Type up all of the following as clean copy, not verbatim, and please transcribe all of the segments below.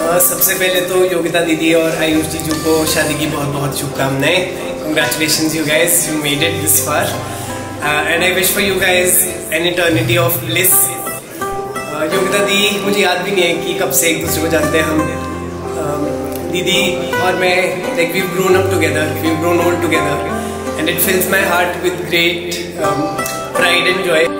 सबसे पहले तो योगिता दीदी और आयुष जीजू को शादी की बहुत बहुत शुभकामनाएं। Congratulations you guys, you made it this far and I wish for you guys an eternity of bliss। Yogita दी मुझे याद भी नहीं है कि कब से एक दूसरे को जानते हैं हम। दीदी और मैं like we've grown up together, we've grown old together and it fills my heart with great pride and joy।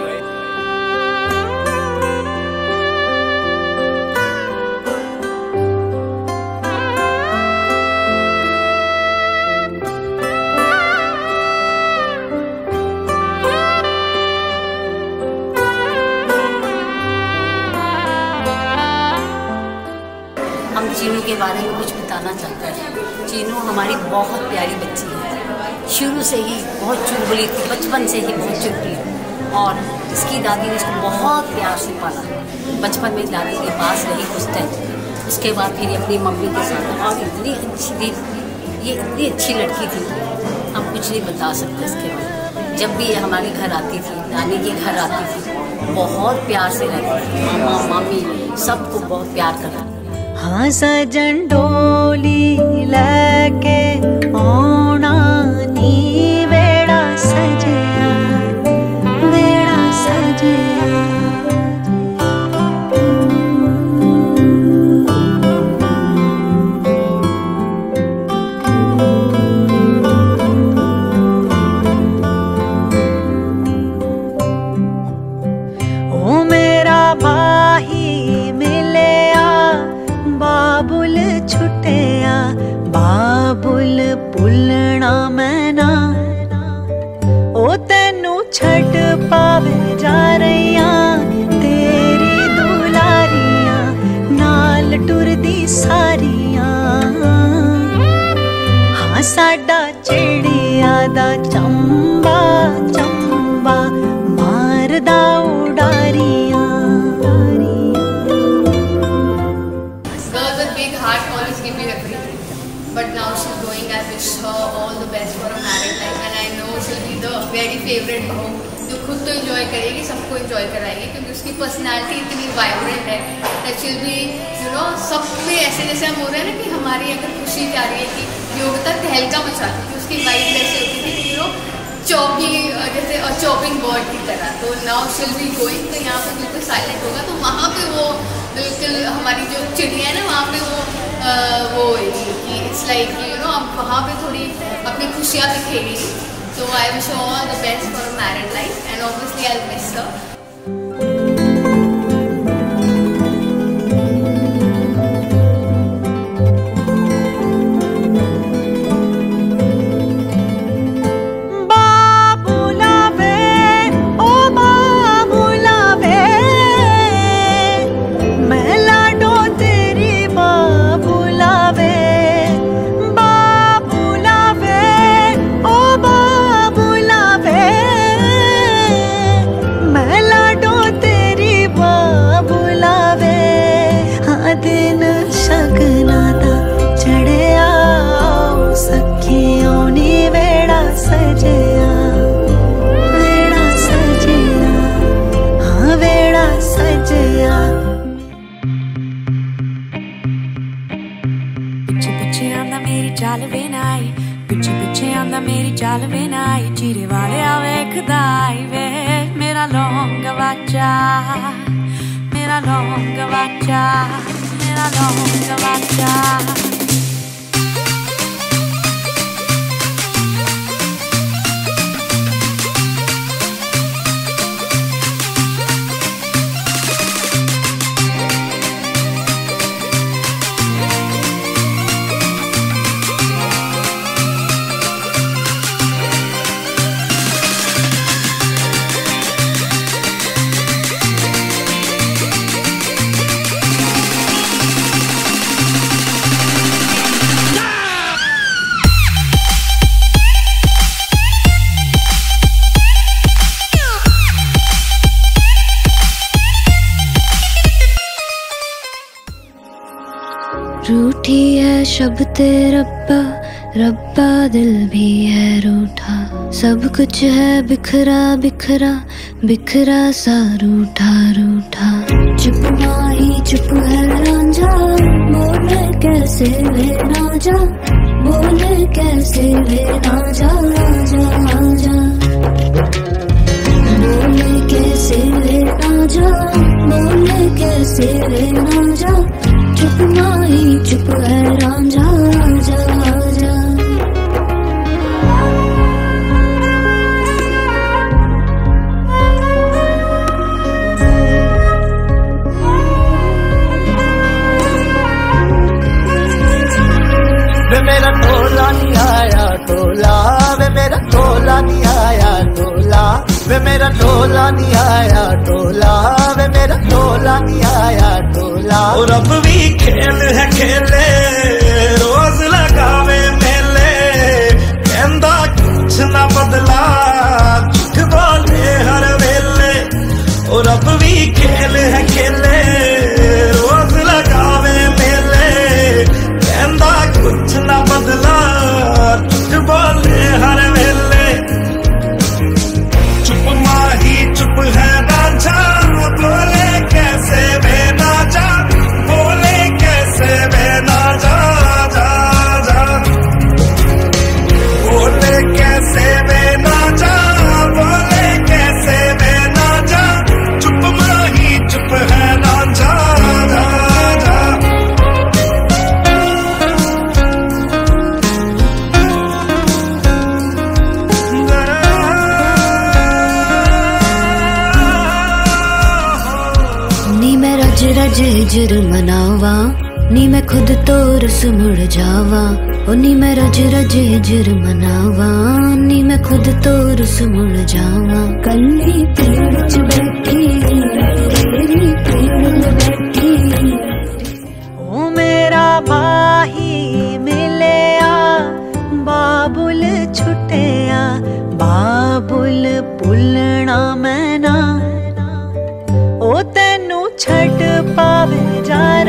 हम चीनू के बारे में कुछ बताना चाहते हैं। चीनू हमारी बहुत प्यारी बच्ची है, शुरू से ही बहुत चुलबुली थी, बचपन से ही बहुत चुलबुली और इसकी दादी ने इसको बहुत प्यार से पाला। बचपन में दादी के पास रही कुछ टाइम, उसके बाद फिर अपनी मम्मी के साथ और इतनी अच्छी थी, ये इतनी अच्छी लड़की थी, हम कुछ नहीं बता सकते इसके बारे। जब भी ये हमारे घर आती थी, नानी के घर आती थी, बहुत प्यार से रहती थी, मामा मामी सबको बहुत प्यार करती। हाँ सजन डोली लैके आना नी वेड़ा सजया, वेड़ा सजया। ओ मेरा माही बाबुल छुटिया, बाबुल भुलना मैना, ओ तेनू छड़ पावे जा रहिया तेरी दुलारिया, नाल टुरदी सारिया। हाँ साडा चिड़िया दा चंबा चंबा मारदा Udaariyan. But now she's going. I wish her all the best for her married life, and I know she'll be the very favorite बहू जो खुद तो enjoy करेगी, सबको enjoy कराएगी, क्योंकि उसकी personality इतनी vibrant है that she'll be, you know, सब में ऐसे जैसे हम हो रहे हैं ना कि हमारी अगर खुशी जा रही है कि योगिता तहलका मचाती थी, उसकी वाइफ ऐसे होती थी कि जैसे चॉपिंग बर्ड की तरह। तो now she'll be going, तो यहाँ पे बिल्कुल साइलेंट होगा, तो वहाँ पे वो बिल्कुल हमारी जो चिड़िया है ना वहाँ पे वो कि इट्स लाइक यू नो अब वहाँ पे थोड़ी अपनी खुशियाँ दिखेगी। तो I wish all the best for married life and obviously I will miss her. चाल वे नाई पिछे पिछे आंदा मेरी चाल वे नाई, चीरे वाले वेखदा वे मेरा लौंग वाचा, मेरा लौंग वाचा, मेरा लौंग वाचा। रूठी है शब्द रब्बा, रब्बा दिल भी है रूठा, सब कुछ है बिखरा बिखरा बिखरा सा रूठा रूठा। चुप माही चुप है रांझा, बोल कैसे लेना जा, बोले कैसे लेना जा, आजा आजा। बोले कैसे लेना जा, बोले कैसे लेना जा, चुप माही चुप है रांझा, आजा आजा। वे मेरा टोला नहीं आया टोला, वे मेरा टोला नहीं आया टोला, वे मेरा टोला नहीं आया टोला, वे मेरा टोला नहीं आया टोला। और अब भी खेल है खेले, रोज लगावे मेले, कहंदा कुछ ना बदला, झूठ बोले हर वेले। और अब भी खेल है खेले, रोज लगावे मेले, कहंदा कुछ ना बदला, झूठ बोले हर वेले। चुप माही चुप है रांझा, बोले कैसे बेना जा, बोले कैसे बेना जा, जा जा। बोले कैसे बेना जा, बोले कैसे बेना जा, चुप माही चुप है रांझा, जा जा। नी मैं रज रज हिजर मनावा, नी मैं खुद तो रस मुड़ जावा, ओ नी मैं रज रज हिजर मनावा, नी मैं खुद तो रस मुड़ जावा। कल्ली पेड़ च बैठी, तेरी पेड़ च बैठी। ओ मेरा माही मिलया, बाबुल छुटिया, बाबुल भुलना मैं ना, ओ तेनू छड़ पावे जाए